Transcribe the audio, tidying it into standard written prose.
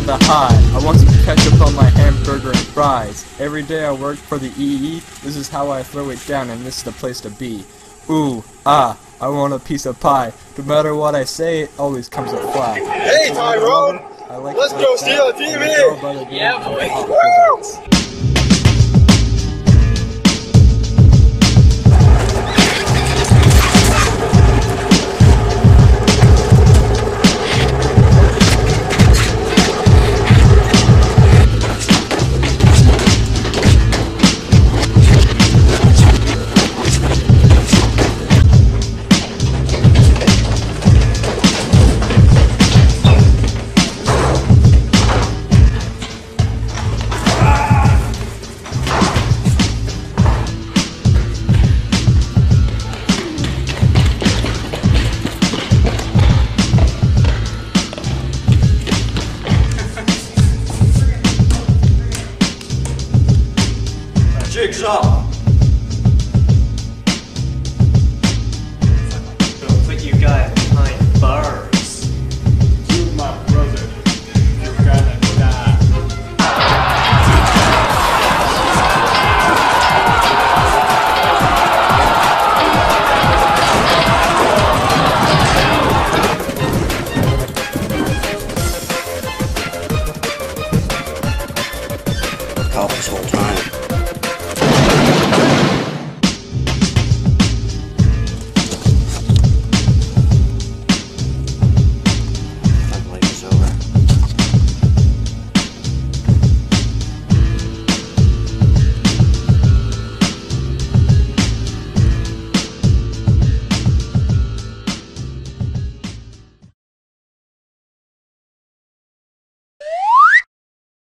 of the high. I want some ketchup on my hamburger and fries. Every day I work for the EE. This is how I throw it down, and this is the place to be. Ooh, ah, I want a piece of pie. No matter what I say, it always comes up flat. Hey, Tyrone! Let's go steal a TV! Yeah, boy. Jigsaw!